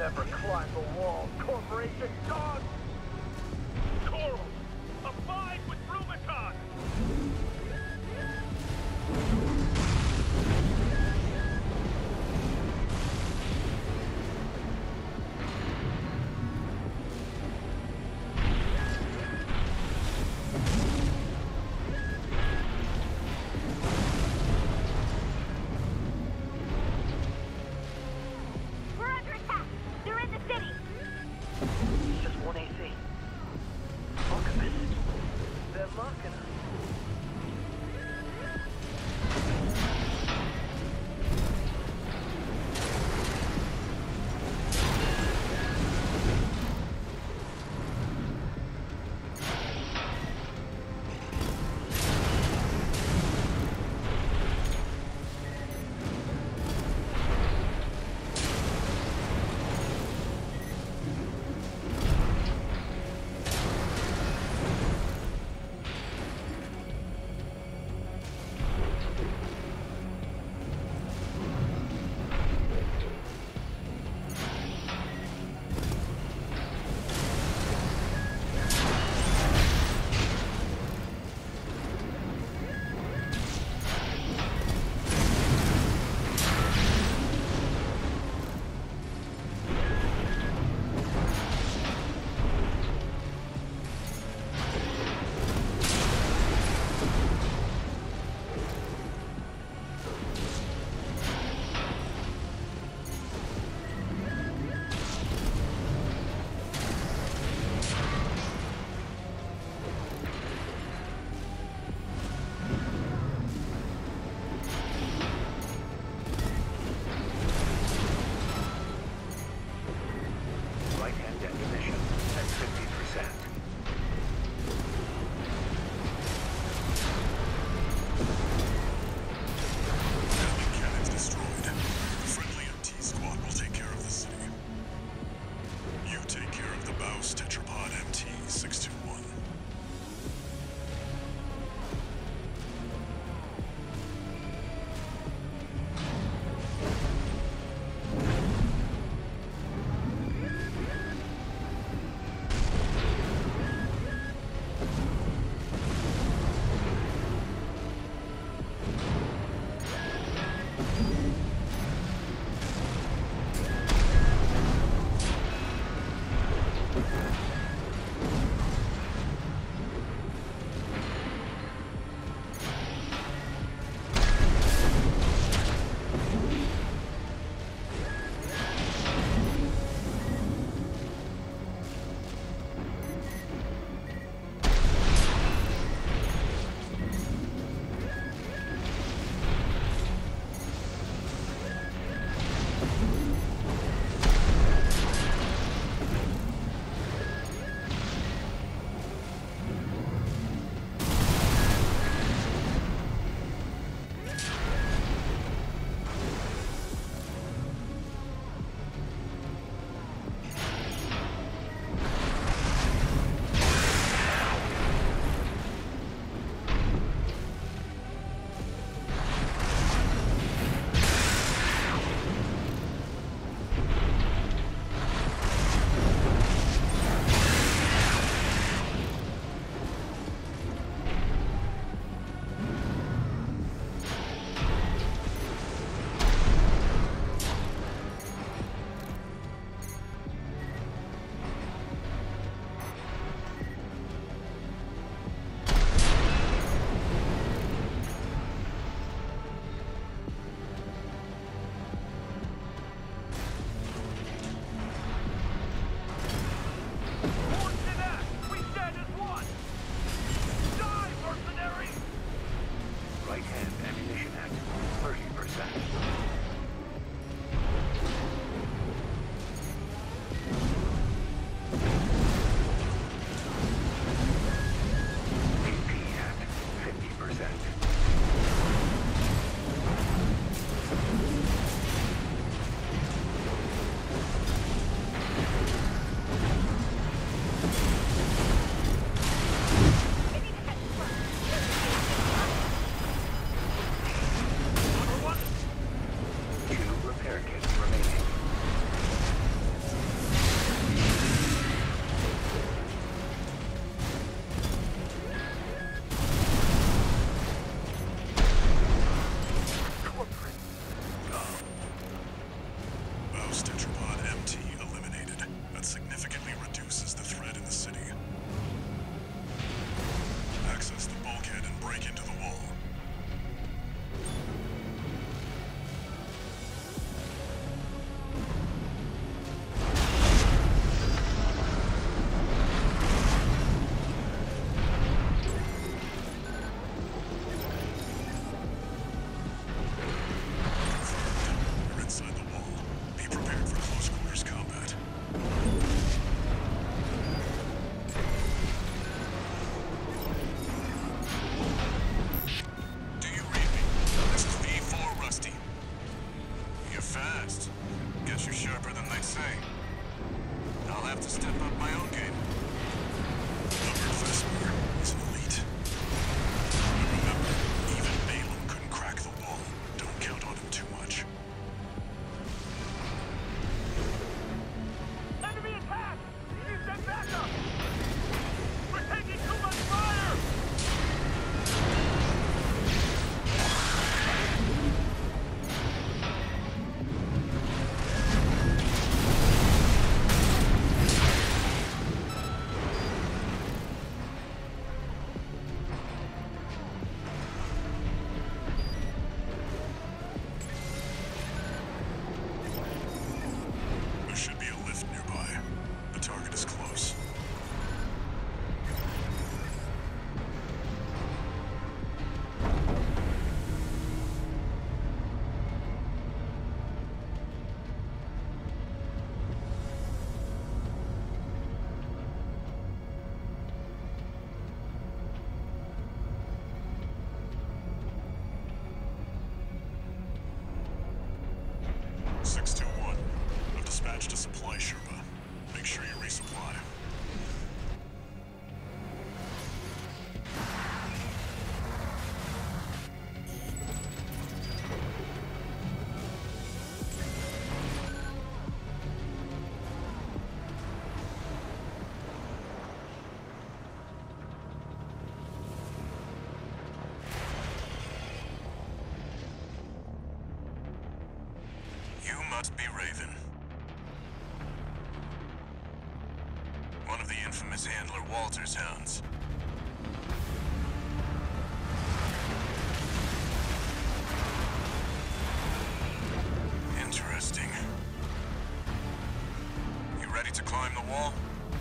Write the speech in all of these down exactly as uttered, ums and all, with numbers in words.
never climb the wall, Corporation dog! Coral! Abide with Rubicon! sharper than they say. I'll have to step up my own game. Hubbard Vesper is elite. But remember, even Balaam couldn't crack the wall. Don't count on him too much. Enemy attack! You send backup! We're taking too much fire! There should be a lift nearby. The target is close. six two one. I've dispatched a supply Sherpa. Make sure you resupply. You must be Raven. One of the infamous handler Walter's hounds. Interesting. You ready to climb the wall?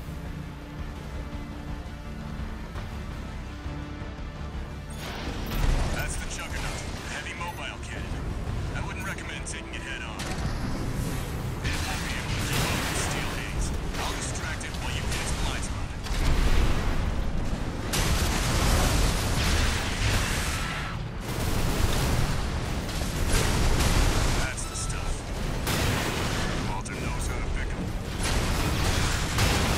That's the Juggernaut, a heavy mobile cannon. I wouldn't recommend taking it head on. It won't be able to keep up with steel haze. I'll distract it while you hit its blind spot. That's the stuff. Walter knows how to pick 'em.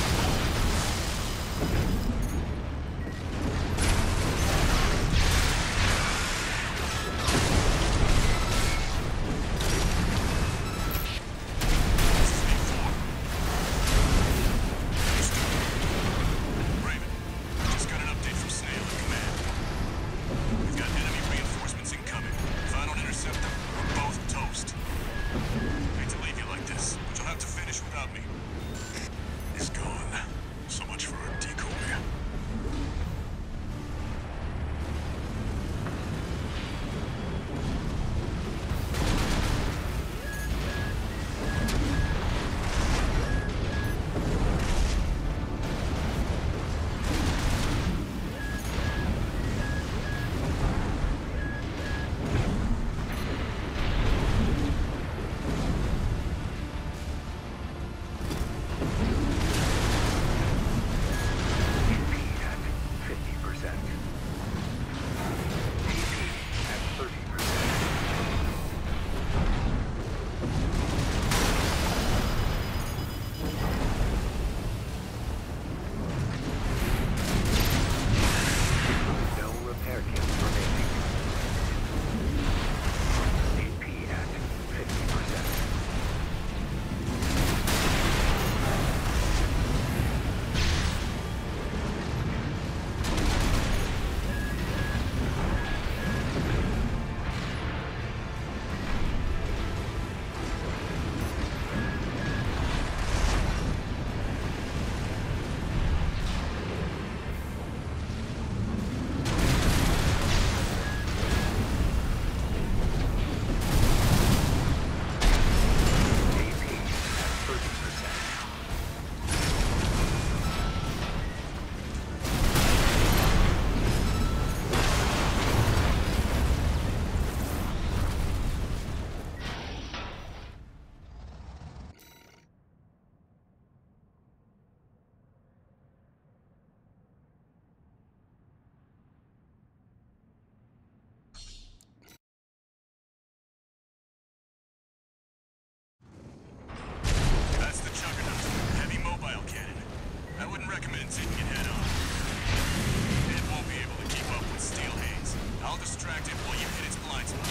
Once it can head on, it won't be able to keep up with Steel Haze. I'll distract it while you hit its blind spot.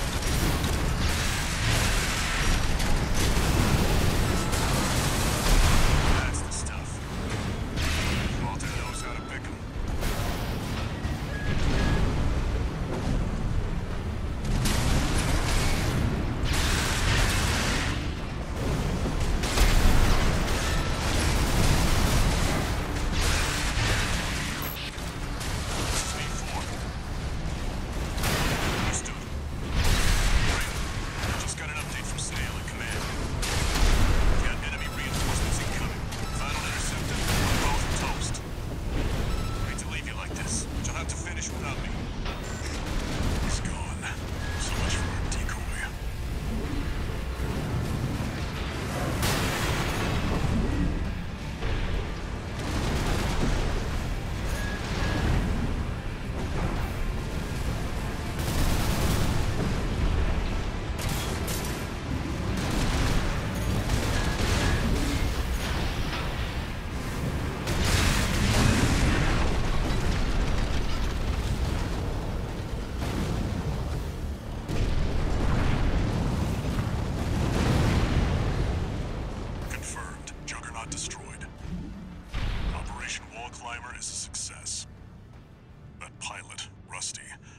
That's the stuff. Walter knows how to pick 'em. Destroyed. Operation Wall Climber is a success. That pilot, Rusty,